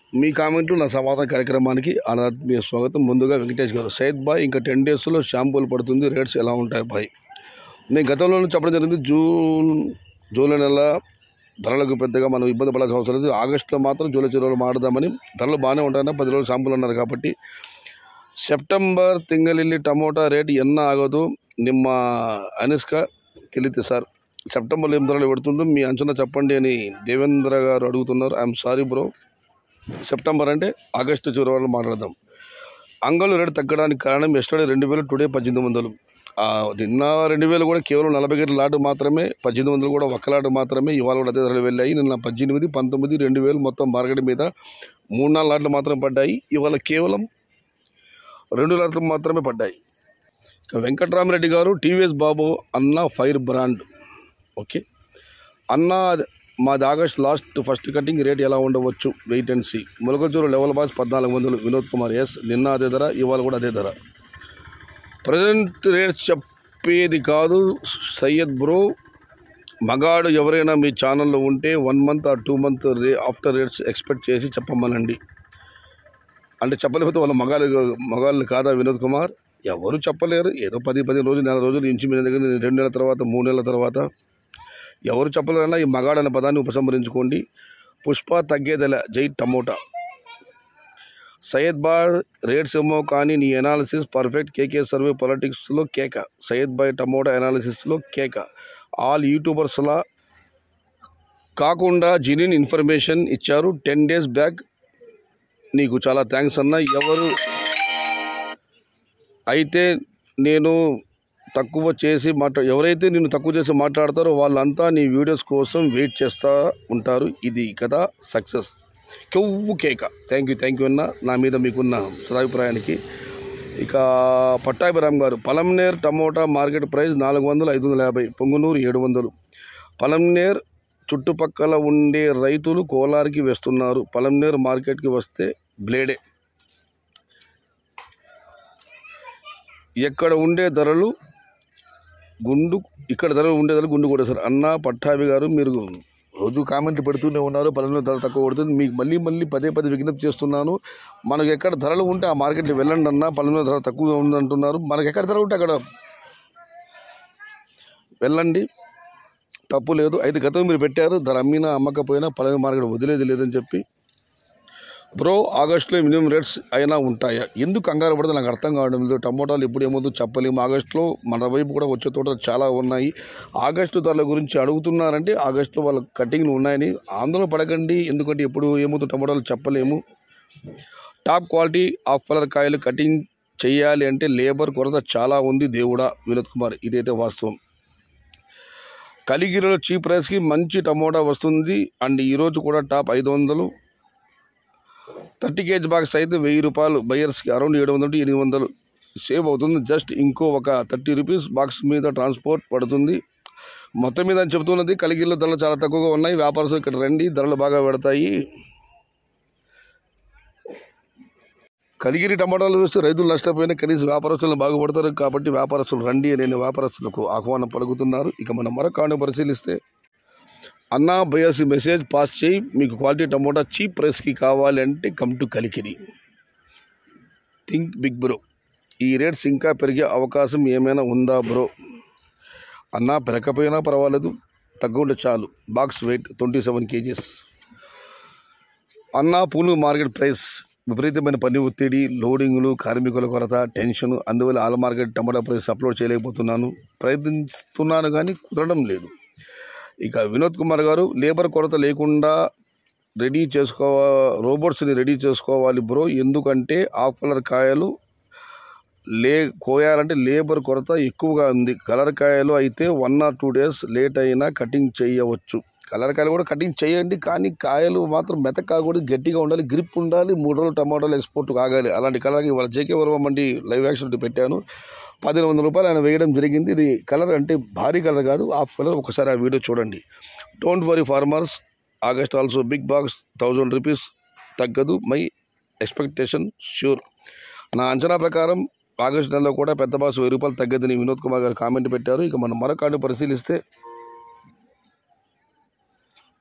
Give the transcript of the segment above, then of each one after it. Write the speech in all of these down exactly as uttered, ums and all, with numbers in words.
మీ కామెంట్లు నా సమాధాన కార్యక్రమానికి ఆత్మీయ స్వాగతం. ముందుగా వెంకటేష్ గారు, సయ్యద్ బాయ్ ఇంకా టెన్ డేస్లో షాంపూలు పడుతుంది, రేట్స్ ఎలా ఉంటాయి బాయ్? నేను గతంలో చెప్పడం జరిగింది, జూన్ జూలై నెల ధరలకు పెద్దగా మనం ఇబ్బంది పడాల్సిన అవసరం లేదు. ఆగస్టులో మాత్రం జూలై చివరిలో మాడదామని, ధరలు బాగానే ఉంటాయన్న పది రోజులు షాంపూలు అన్నారు కాబట్టి ಸೆಪ್ಟೆಂಬರ್ ತಿಂಗಳಲ್ಲಿ ಟೊಮೊಟೊ ರೇಟ್ ಎನ್ನ ಆಗೋದು ನಿಮ್ಮ ಅನಿಸ್ಕ ತಿಳಿತೆ సార్. సెప్టెంబర్లో ఏం ధరలు పెడుతుందో మీ అంచనా చెప్పండి అని దేవేంద్ర గారు అడుగుతున్నారు. ఐఎమ్ సారీ బ్రో, సెప్టెంబర్ అంటే ఆగస్టు చివరి వరకు మాట్లాడదాం. అంగళ్ళు రేటు తగ్గడానికి కారణం ఎస్టర్డే రెండు వేలు టుడే పద్దెనిమిది వందలు. నిన్న రెండు వేలు కూడా కేవలం నలభై గంటల లాటు మాత్రమే, పద్దెనిమిది వందలు కూడా ఒక్క లాటు మాత్రమే. ఇవాళ కూడా అదే ధరలు వెళ్ళాయి. నిన్న పద్దెనిమిది పంతొమ్మిది రెండు వేలు మొత్తం మార్కెట్ మీద మూడు నాలుగు లాట్లు మాత్రం పడ్డాయి. ఇవాళ కేవలం రెండు లాట్లు మాత్రమే పడ్డాయి. ఇక వెంకట్రామరెడ్డి గారు, టీవీఎస్ బాబు అన్న ఫైర్ బ్రాండ్ ఓకే అన్న, మాది August last first cutting rate ఎలా ఉండవచ్చు, wait and see. Molakachuru level boss పద్నాలుగు వందలు. వినోద్ కుమార్, ఎస్ నిన్న అదే ధర, ఇవాళ కూడా అదే ధర. ప్రజెంట్ రేట్స్ చెప్పేది కాదు సయ్యద్ బ్రో, మగాడు ఎవరైనా మీ ఛానల్లో ఉంటే one month or two month రే ఆఫ్టర్ రేట్స్ ఎక్స్పెక్ట్ చేసి చెప్పమనండి. అంటే చెప్పలేకపోతే వాళ్ళ మగాళ్ళు మగాళ్ళు కాదా వినోద్ కుమార్? ఎవరు చెప్పలేరు. ఏదో పది పది రోజులు నెల రోజులు ఇంచు మీద దగ్గర రెండు నెలల తర్వాత మూడు నెలల తర్వాత ఎవరు చెప్పలేరన్నా ఈ మగాడు అనే పదాన్ని ఉపసంహరించుకోండి. పుష్ప తగ్గేదల, జై టమోటా. సయ్యద్ బాయ్ రేట్స్ ఏమో కానీ నీ ఎనాలిసిస్ పర్ఫెక్ట్. కేకే సర్వే పాలిటిక్స్లో కేక. సయ్యద్ బాయ్ టమోటా ఎనాలిసిస్లో కేక. ఆల్ యూట్యూబర్స్లా కాకుండా జెన్యూన్ ఇన్ఫర్మేషన్ ఇచ్చారు టెన్ డేస్ బ్యాక్. నీకు చాలా థ్యాంక్స్ అన్న. ఎవరు అయితే నేను తక్కువ చేసి మాట్లా ఎవరైతే నేను తక్కువ చేసి మాట్లాడతారో వాళ్ళంతా నీ వీడియోస్ కోసం వెయిట్ చేస్తూ ఉంటారు. ఇది కదా సక్సెస్. కొవ్వు కేక. థ్యాంక్ యూ థ్యాంక్ యూ అన్న, నా మీద మీకున్న సదాభిప్రాయానికి. ఇక పట్టాభిరామ్ గారు, పలంనేర్ టమోటా మార్కెట్ ప్రైస్ నాలుగు వందలు ఐదు వందల యాభై పొంగునూరు ఏడు వందలు. పలంనేర్ చుట్టుపక్కల ఉండే రైతులు కోలార్కి వేస్తున్నారు. పలంనేర్ మార్కెట్కి వస్తే బ్లేడే. ఎక్కడ ఉండే ధరలు గుండు ఇక్కడ ధరలు ఉండే ధరలు గుండు కూడా సార్. అన్న పట్టాభి గారు, మీరు రోజు కామెంట్లు పెడుతూనే ఉన్నారు, పలంనేరు ధర తక్కువ పడుతుంది. మీకు మళ్ళీ మళ్ళీ పదే పదే విజ్ఞప్తి చేస్తున్నాను, మనకు ఎక్కడ ధరలు ఉంటే ఆ మార్కెట్కి వెళ్ళండి అన్న. పలంనేరు ధర తక్కువ ఉందంటున్నారు, మనకు ఎక్కడ ధర ఉంటే అక్కడ వెళ్ళండి, తప్పు లేదు. అయితే గతం మీరు పెట్టారు, ధర అమ్మినా అమ్మకపోయినా పలంనేరు మార్కెట్ వదిలేది లేదని చెప్పి. బ్రో, ఆగస్టులో మినిమం రేట్స్ అయినా ఉంటాయా? ఎందుకు కంగారు పడితే నాకు అర్థం కావడం లేదు. టమోటాలు ఎప్పుడు ఏమవుతుందో చెప్పలేము. ఆగస్టులో మన వైపు కూడా వచ్చే తోటలు చాలా ఉన్నాయి. ఆగస్టు ధరల గురించి అడుగుతున్నారంటే ఆగస్టులో వాళ్ళ కటింగ్లు ఉన్నాయని ఆందోళన పడకండి. ఎందుకంటే ఎప్పుడు ఏమవుతుందో టమోటాలు చెప్పలేము. టాప్ క్వాలిటీ ఆఫ్ కలర్ కాయలు కటింగ్ చేయాలి అంటే లేబర్ కొరత చాలా ఉంది దేవుడా. వినోద్ కుమార్, ఇదైతే వాస్తవం. కలిగిరిలో చీప్ ప్రైస్కి మంచి టమోటా వస్తుంది అండ్ ఈరోజు కూడా టాప్ ఐదు వందలు. థర్టీ కేజీ బాక్స్ అయితే వెయ్యి రూపాయలు బయర్స్కి అరౌండ్ ఏడు వందలు ఎనిమిది వందలు సేవ్ అవుతుంది. జస్ట్ ఇంకో ఒక థర్టీ రూపీస్ బాక్స్ మీద ట్రాన్స్పోర్ట్ పడుతుంది. మొత్తం మీద అని చెబుతున్నది, కలిగిరిలో ధరలు చాలా తక్కువగా ఉన్నాయి. వ్యాపారస్తులు ఇక్కడ రండి, ధరలు బాగా పెడతాయి. కలిగిరి టమాటాలు వేస్తే రైతులు నష్టపోయినా కనీసం వ్యాపారస్తులను బాగుపడతారు కాబట్టి వ్యాపారస్తులు రండి అని వ్యాపారస్తులకు ఆహ్వానం పలుకుతున్నారు. ఇక మనం మరొక కాండం పరిశీలిస్తే, అన్నా బయాసి మెసేజ్ పాస్ చేయి, మీకు క్వాలిటీ టమోటా చీప్ ప్రైస్కి కావాలి అంటే come to Kalikiri. Think big bro, ఈ రేట్స్ ఇంకా పెరిగే అవకాశం ఏమైనా ఉందా బ్రో? అన్నా పెరగకపోయినా పర్వాలేదు, తగ్గుంటే చాలు. Box weight twenty seven kgs. అన్నా పూలు మార్కెట్ ప్రైస్ విపరీతమైన పని ఒత్తిడి, లోడింగ్లు, కార్మికుల కొరత, టెన్షన్, అందువల్ల ఆల్ మార్కెట్ టమాటా ప్రైస్ అప్లోడ్ చేయలేకపోతున్నాను. ప్రయత్నిస్తున్నాను కానీ కుదరడం లేదు. ఇక వినోద్ కుమార్ గారు, లేబర్ కొరత లేకుండా రెడీ చేసుకో రోబోట్స్ని రెడీ చేసుకోవాలి బ్రో, ఎందుకంటే ఆఫ్ కలర్ కాయలు లే కోయాలంటే లేబర్ కొరత ఎక్కువగా ఉంది. కలర్ కాయలు అయితే one or two days late అయినా కటింగ్ చేయవచ్చు. కలర్ కాయలు కూడా కటింగ్ చేయండి, కానీ కాయలు మాత్రం మెతక కాకూడదు, గట్టిగా ఉండాలి, గ్రిప్ ఉండాలి. మూడు రోజులు టమాటాలు ఎక్స్పోర్ట్ కాగాలి. అలాంటి కలర్కి వాళ్ళ జేకే వర్మ మండి లైవ్ యాక్షన్ పెట్టాను, పదిహేను వందల రూపాయలు ఆయన వేయడం జరిగింది. ఇది కలర్ అంటే భారీ కలర్ కాదు, హాఫ్ కలర్. ఒకసారి ఆ వీడియో చూడండి. Don't worry farmers, August also big box thousand rupees తగ్గదు. My expectation sure. నా అంచనా ప్రకారం ఆగస్ట్ నెలలో కూడా పెద్ద బాక్స్ వెయ్యి రూపాయలు తగ్గదని వినోద్ కుమార్ గారు కామెంట్ పెట్టారు. ఇక మనం మరొక కార్డు పరిశీలిస్తే,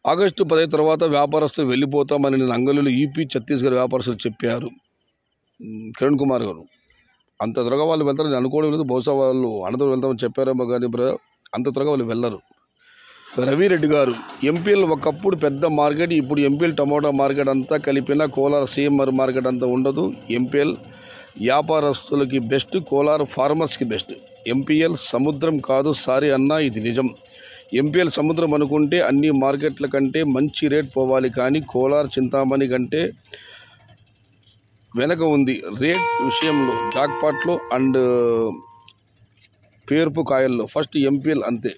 ఆగస్టు పది తర్వాత వ్యాపారస్తులు వెళ్ళిపోతామని నేను అంగళూరు ఈపీ ఛత్తీస్గఢ్ వ్యాపారస్తులు చెప్పారు. కిరణ్ కుమార్ గారు అంత త్వరగా వాళ్ళు వెళ్తారని నేను అనుకోవడం లేదు. బహుశా వాళ్ళు అనంతరం వెళ్తామని చెప్పారేమో కానీ అంత త్వరగా వాళ్ళు వెళ్ళరు. రవిరెడ్డి గారు ఎంపీఎల్ ఒకప్పుడు పెద్ద మార్కెట్, ఇప్పుడు ఎంపీఎల్ టమోటా మార్కెట్ అంతా కలిపిన కోలార్ సీఎంఆర్ మార్కెట్ అంతా ఉండదు. ఎంపీఎల్ వ్యాపారస్తులకి బెస్ట్, కోలార్ ఫార్మర్స్కి బెస్ట్. ఎంపీఎల్ సముద్రం కాదు సారీ అన్న, ఇది నిజం. ఎంపీఎల్ సముద్రం అనుకుంటే అన్ని మార్కెట్ల కంటే మంచి రేట్ పోవాలి, కానీ కోలార్ చింతామణి కంటే వెనక ఉంది రేట్ విషయంలో, జాక్పాట్లో అండ్ పేర్పు కాయల్లో. ఫస్ట్ ఎంపీఎల్ అంతే,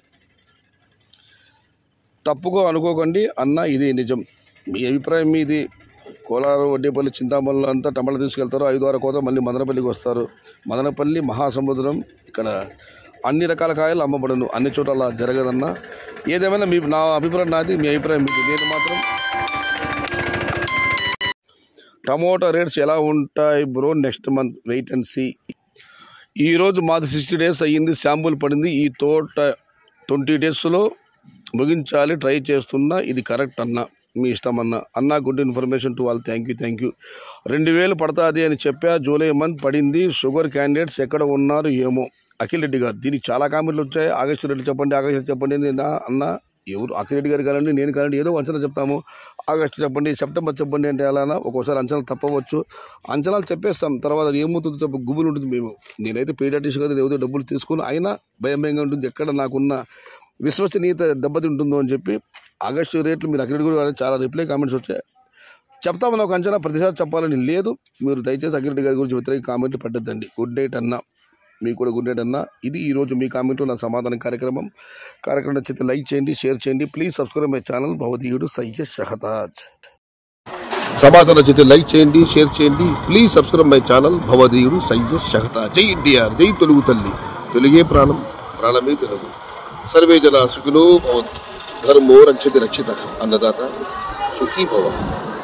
తప్పుగా అనుకోకండి అన్న, ఇది నిజం. మీ అభిప్రాయం మీది. కోలారు, వడ్డేపల్లి, చింతామణిలో అంతా టమాటా తీసుకెళ్తారు. ఐదు ఆరు కోత మళ్ళీ మదనపల్లికి వస్తారు. మదనపల్లి మహాసముద్రం, ఇక్కడ అన్ని రకాల కాయలు అమ్మబడును. అన్ని చోట్ల అలా జరగదన్న. ఏదేమైనా మీ నా అభిప్రాయం నాది, మీ అభిప్రాయం మీది. నేను మాత్రం టమోటా రేట్స్ ఎలా ఉంటాయి bro next month wait and see. ఈరోజు మాది సిక్స్టీ డేస్ అయ్యింది, శాంపుల్ పడింది. ఈ తోట ట్వంటీ డేస్లో ముగించాలి ట్రై చేస్తున్నా. ఇది కరెక్ట్ అన్న, మీ ఇష్టం అన్న. అన్న గుడ్ ఇన్ఫర్మేషన్ టు వాళ్ళు, థ్యాంక్ యూ థ్యాంక్ యూ. రెండు వేలు పడుతుంది అని చెప్పా, జూలై మంత్ పడింది. షుగర్ క్యాండిడేట్స్ ఎక్కడ ఉన్నారు ఏమో. అఖిల్ రెడ్డి గారు దీనికి చాలా కామెంట్లు వచ్చాయి. ఆగస్టు రెడ్డి చెప్పండి, ఆగస్టు చెప్పండి. నేను అన్న ఎవరు అఖిల్ రెడ్డి గారు కాదండి, నేను కాదండి, ఏదో అంచనా చెప్తాము. ఆగస్టు చెప్పండి, సెప్టెంబర్ చెప్పండి అంటే అలానా ఒక్కోసారి అంచనాలు తప్పవచ్చు. అంచనాలు చెప్పేస్తాం, తర్వాత ఏమవుతుందో చెప్ప గుబులు ఉంటుంది. మేము నేనైతే పీడియాట్రిషియన్ కదా, ఏదో డబ్బులు తీసుకుని అయినా భయం భయంగా ఉంటుంది. ఎక్కడ నాకున్న విశ్వసనీయత దెబ్బతింటుందో అని చెప్పి ఆగస్టు రేట్లు మీరు అఖిల్ రెడ్డి గారు చాలా రిప్లై కామెంట్స్ వచ్చాయి. చెప్తామని ఒక అంచనా, ప్రతిసారి చెప్పాలని లేదు. మీరు దయచేసి అఖిల్ రెడ్డి గారి గురించి వ్యతిరేక కామెంట్లు పెట్టద్దండి. గుడ్ నైట్ అన్న, మీకు కూడా గుడ్ నైట్ అన్న. ఇది ఈరోజు మీ కామెంట్ నా సమాధానం కార్యక్రమం. కార్యక్రమం నచ్చితే లైక్ చేయండి, షేర్ చేయండి. ప్లీజ్ సబ్స్క్రైబ్ మై ఛానల్ భవదీయుడు సయ్యద్ షహతాజ్. సమాధానం నచ్చితే లైక్ చేయండి, షేర్ చేయండి. ప్లీజ్ సబ్స్క్రైబ్ మై ఛానల్ భవదీయుడు సయ్యద్ షహతాజ్. జై ఎన్టీఆర్, జై తెలుగు తల్లి, తెలుగే ప్రాణం, ప్రాణమే తెలుగు. సర్వే జన సుఖినో భవంతు, ధర్మో రక్షతి రక్షిత, అన్నదాత సుఖీ భవ.